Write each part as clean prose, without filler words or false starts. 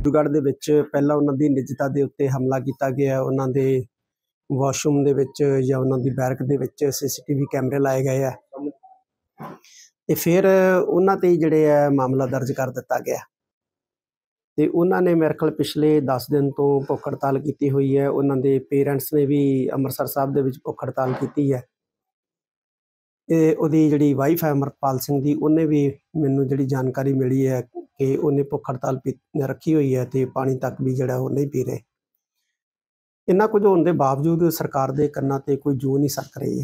डिब्रूगढ़ ਦੇ ਵਿੱਚ ਪਹਿਲਾਂ ਉਹਨਾਂ ਦੀ ਨਿੱਜਤਾ ਦੇ ਉੱਤੇ ਹਮਲਾ ਕੀਤਾ ਗਿਆ। ਉਹਨਾਂ ਦੇ ਵਾਸ਼ਰੂਮ ਦੇ ਵਿੱਚ ਜਾਂ ਉਹਨਾਂ ਦੀ ਬੈਰਕ ਦੇ ਵਿੱਚ CCTV ਕੈਮਰੇ ਲਾਏ ਗਏ ਆ ਤੇ ਫਿਰ ਉਹਨਾਂ ਤੇ ਜਿਹੜੇ ਆ ਮਾਮਲਾ ਦਰਜ ਕਰ ਦਿੱਤਾ ਗਿਆ ਤੇ ਉਹਨਾਂ ਨੇ ਮੇਰੇ ਖਿਆਲ ਪਿਛਲੇ 10 ਦਿਨ ਤੋਂ ਭੁੱਖ ਹੜਤਾਲ ਕੀਤੀ ਹੋਈ ਹੈ। ਉਹਨਾਂ ਦੇ ਪੇਰੈਂਟਸ ਨੇ ਵੀ ਅੰਮ੍ਰਿਤਸਰ ਸਾਹਿਬ ਦੇ ਵਿੱਚ ਭੁੱਖ ਹੜਤਾਲ ਕੀਤੀ ਹੈ ਤੇ ਉਹਦੀ ਜਿਹੜੀ ਵਾਈਫ ਹੈ ਅਮਰਪਾਲ ਸਿੰਘ ਦੀ, ਉਹਨੇ ਵੀ ਮੈਨੂੰ ਜਿਹੜੀ ਜਾਣਕਾਰੀ ਮਿਲੀ ਹੈ ਕਿ ਉਹਨੇ ਭੁੱਖ ਹੜਤਾਲ ਰੱਖੀ ਹੋਈ ਹੈ ਤੇ ਪਾਣੀ ਤੱਕ ਵੀ ਜਿਹੜਾ ਉਹ ਨਹੀਂ ਪੀ ਰਹੇ। ਇੰਨਾ ਕੁਝ ਹੋਣ ਦੇ ਬਾਵਜੂਦ ਸਰਕਾਰ ਦੇ ਕੰਨਾਂ ਤੇ ਕੋਈ ਜੂੰ ਨਹੀਂ ਸਰਕ ਰਹੀ ਹੈ,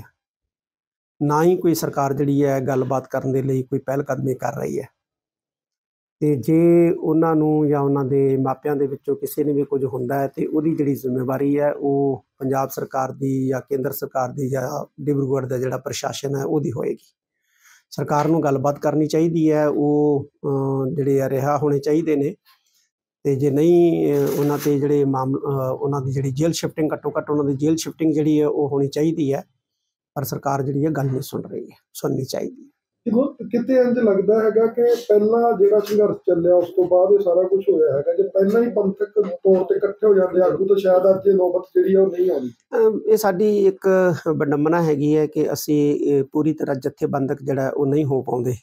ਨਾ ਹੀ ਕੋਈ ਸਰਕਾਰ ਜਿਹੜੀ ਹੈ ਗੱਲਬਾਤ ਕਰਨ ਦੇ ਲਈ ਕੋਈ ਪਹਿਲ ਕਦਮੀ ਕਰ ਰਹੀ ਹੈ। ਤੇ ਜੇ ਉਹਨਾਂ ਨੂੰ ਜਾਂ ਉਹਨਾਂ ਦੇ ਮਾਪਿਆਂ ਦੇ ਵਿੱਚੋਂ ਕਿਸੇ ਨੂੰ ਵੀ ਕੁਝ ਹੁੰਦਾ ਹੈ ਤੇ ਉਹਦੀ ਜਿਹੜੀ ਜ਼ਿੰਮੇਵਾਰੀ ਹੈ ਉਹ ਪੰਜਾਬ ਸਰਕਾਰ ਦੀ ਜਾਂ ਕੇਂਦਰ ਸਰਕਾਰ ਦੀ ਜਾਂ ਡਿਬਰੂਗੜ੍ਹ ਦਾ ਜਿਹੜਾ ਪ੍ਰਸ਼ਾਸਨ ਹੈ ਉਹਦੀ ਹੋਏਗੀ। ਸਰਕਾਰ ਨੂੰ ਗੱਲਬਾਤ ਕਰਨੀ ਚਾਹੀਦੀ ਹੈ, ਉਹ ਜਿਹੜੇ ਆ ਰਿਹਾ ਹੋਣੇ ਚਾਹੀਦੇ ਨੇ ਤੇ ਜੇ ਨਹੀਂ ਉਹਨਾਂ ਤੇ ਜਿਹੜੇ ਉਹਨਾਂ ਦੀ ਜਿਹੜੀ ਜੇਲ੍ਹ ਸ਼ਿਫਟਿੰਗ ਘੱਟੋ ਘੱਟ ਉਹਨਾਂ ਦੀ ਜੇਲ੍ਹ ਸ਼ਿਫਟਿੰਗ ਜਿਹੜੀ ਹੈ ਉਹ ਹੋਣੀ ਚਾਹੀਦੀ ਹੈ, ਪਰ ਸਰਕਾਰ ਜਿਹੜੀ ਹੈ ਗੱਲ ਨਹੀਂ ਸੁਣ ਰਹੀ ਹੈ, ਸੁਣਨੀ ਚਾਹੀਦੀ ਹੈ। ਕਿਤੇ ਇੰਝ ਲੱਗਦਾ ਹੈਗਾ ਕਿ ਪਹਿਲਾਂ ਜਿਹੜਾ ਸੰਘਰਸ਼ ਚੱਲਿਆ ਉਸ ਤੋਂ ਬਾਅਦ ਇਹ ਸਾਰਾ ਕੁਝ ਹੋਇਆ ਹੈਗਾ। ਜੇ ਪਹਿਲਾਂ ਹੀ ਪੰਥਕ ਤੌਰ ਤੇ ਇਕੱਠੇ ਹੋ ਜਾਂਦੇ ਆਗੂ ਤਾਂ ਸ਼ਾਇਦ ਅੱਜ ਇਹ ਨੌਬਤ ਜਿਹੜੀ ਆ ਉਹ ਨਹੀਂ ਆਉਣੀ। ਇਹ ਸਾਡੀ ਇੱਕ ਵਿਡੰਬਨਾ ਹੈਗੀ ਹੈ ਕਿ ਅਸੀਂ ਪੂਰੀ ਤਰ੍ਹਾਂ ਜਥੇਬੰਦਕ ਜਿਹੜਾ ਉਹ ਨਹੀਂ ਹੋ ਪਾਉਂਦੇ।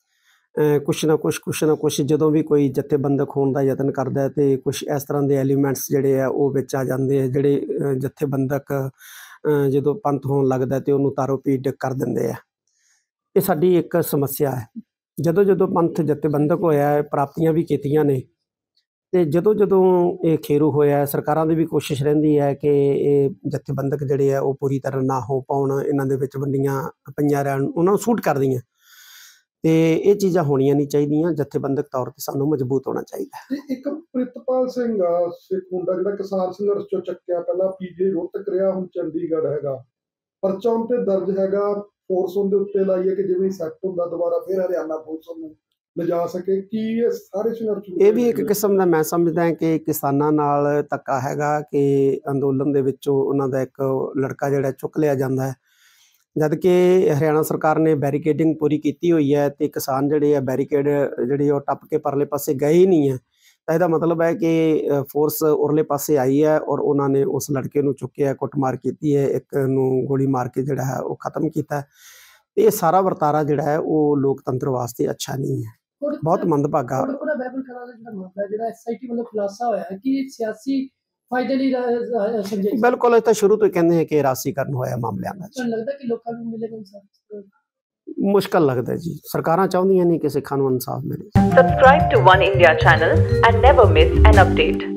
ਕੁਛ ਨਾ ਕੁਛ ਜਦੋਂ ਵੀ ਕੋਈ ਜਥੇਬੰਦਕ ਹੋਣ ਦਾ ਯਤਨ ਕਰਦਾ ਤੇ ਕੁਛ ਇਸ ਤਰ੍ਹਾਂ ਦੇ ਐਲੀਮੈਂਟਸ ਜਿਹੜੇ ਆ ਉਹ ਵਿੱਚ ਆ ਜਾਂਦੇ ਆ, ਜਿਹੜੇ ਜਥੇਬੰਦਕ ਜਦੋਂ ਪੰਥ ਹੋਣ ਲੱਗਦਾ ਤੇ ਉਹਨੂੰ ਤਾਰੋ ਪੀਟ ਕਰ ਦਿੰਦੇ ਆ। ਇਹ ਸਾਡੀ ਇੱਕ ਸਮੱਸਿਆ ਹੈ। ਜਦੋਂ ਪੰਥ ਜਥੇਬੰਦਕ ਹੋਇਆ, ਪ੍ਰਾਪਤੀਆਂ ਵੀ ਕੀਤੀਆਂ ਨੇ ਤੇ ਜਦੋਂ ਇਹ ਖੇਰੂ ਹੋਇਆ, ਸਰਕਾਰਾਂ ਦੀ ਵੀ ਕੋਸ਼ਿਸ਼ ਰਹਿੰਦੀ ਹੈ ਕਿ ਇਹ ਜਥੇਬੰਦਕ ਜਿਹੜੇ ਆ ਉਹ ਪੂਰੀ ਤਰ੍ਹਾਂ ਨਾ ਹੋ ਪਾਉਣ, ਇਹਨਾਂ ਦੇ ਵਿੱਚ ਵੰਡੀਆਂ ਪਈਆਂ ਰਹਿਣ, ਉਹਨਾਂ ਨੂੰ ਸੂਟ ਕਰਦੀਆਂ ਤੇ ਇਹ ਚੀਜ਼ਾਂ ਹੋਣੀਆਂ ਨਹੀਂ ਚਾਹੀਦੀਆਂ। ਜਥੇਬੰਦਕ ਤੌਰ ਤੇ ਸਾਨੂੰ ਮਜ਼ਬੂਤ ਹੋਣਾ ਚਾਹੀਦਾ ਹੈ। ਇੱਕ ਪ੍ਰਿਤਪਾਲ ਸਿੰਘ ਸਿੱਖ ਮੁੰਡਾ ਜਿਹੜਾ ਕਿਸਾਨ ਸੰਘਰਸ਼ ਚੋਂ ਚੱਕਿਆ, ਪਹਿਲਾਂ PJ ਰੋਹਤਕ ਰਿਹਾ, ਹੁਣ ਚੰਡੀਗੜ੍ਹ ਹੈਗਾ, ਪਰਚਾ ਉਨ ਤੇ ਦਰਜ ਹੈਗਾ, ਫੋਰਸ ਉਹਦੇ ਉੱਤੇ ਲਾਈ ਹੈ ਕਿ ਜਿਵੇਂ ਸੈੱਟ ਹੁੰਦਾ ਦੁਬਾਰਾ ਫਿਰ ਹਰਿਆਣਾ ਪੁਲਿਸ ਨੂੰ ਲਿਜਾ ਸਕੇ। ਕੀ ਇਹ ਸਾਰੇ ਸੰਘਰਸ਼ ਇਹ ਵੀ ਇੱਕ ਕਿਸਮ ਦਾ ਮੈਂ ਸਮਝਦਾ ਕਿ ਕਿਸਾਨਾਂ ਨਾਲ ਧੱਕਾ ਹੈਗਾ ਕਿ ਅੰਦੋਲਨ ਦੇ ਵਿੱਚੋਂ ਉਹਨਾਂ ਦਾ ਇੱਕ ਲੜਕਾ ਜਿਹੜਾ ਚੁੱਕ ਲਿਆ ਜਾਂਦਾ ਹੈ, ਜਦ ਕਿ ਹਰਿਆਣਾ ਸਰਕਾਰ ਨੇ ਬੈਰੀਕੇਡਿੰਗ ਪੂਰੀ ਕੀਤੀ ਹੋਈ ਹੈ ਤੇ ਕਿਸਾਨ ਜਿਹੜੇ ਆ ਬੈਰੀਕੇਡ ਜਿਹੜੀ ਉਹ ਟੱਪ ਕੇ ਪਰਲੇ ਪਾਸੇ ਗਏ ਹੀ ਨਹੀਂ ਹੈ। ਤਾਂ ਇਹਦਾ ਮਤਲਬ ਹੈ ਕਿ ਫੋਰਸ ਉਰਲੇ ਪਾਸੇ ਆਈ ਹੈ ਔਰ ਉਹਨਾਂ ਨੇ ਉਸ ਲੜਕੇ ਨੂੰ ਚੁੱਕਿਆ, ਕੁੱਟਮਾਰ ਕੀਤੀ ਹੈ, ਇੱਕ ਨੂੰ ਗੋਲੀ ਮਾਰ ਕੇ ਜਿਹੜਾ ਹੈ ਉਹ ਖਤਮ ਕੀਤਾ। ਤੇ ਇਹ ਸਾਰਾ ਵਰਤਾਰਾ ਜਿਹੜਾ ਹੈ ਉਹ ਲੋਕਤੰਤਰ ਵਾਸਤੇ ਅੱਛਾ ਨਹੀਂ ਹੈ, ਬਹੁਤ ਮੰਦਭਾਗਾ। ਬਿਲਕੁਲ, ਇਹ ਤਾਂ ਸ਼ੁਰੂ ਤੋਂ ਕਹਿੰਦੇ ਹੈ ਕਿ ਰਾਸੀਕਰਨ ਹੋਇਆ ਮਾਮਲਿਆਂ ਦਾ। ਮੁਸ਼ਕਲ ਲੱਗਦਾ ਜੀ, ਸਰਕਾਰਾਂ ਚਾਹੁੰਦੀਆਂ ਨਹੀਂ ਕਿ ਸਿੱਖਾਂ ਨੂੰ ਇਨਸਾਫ ਮਿਲੇ। Subscribe to One India channel and never miss an update.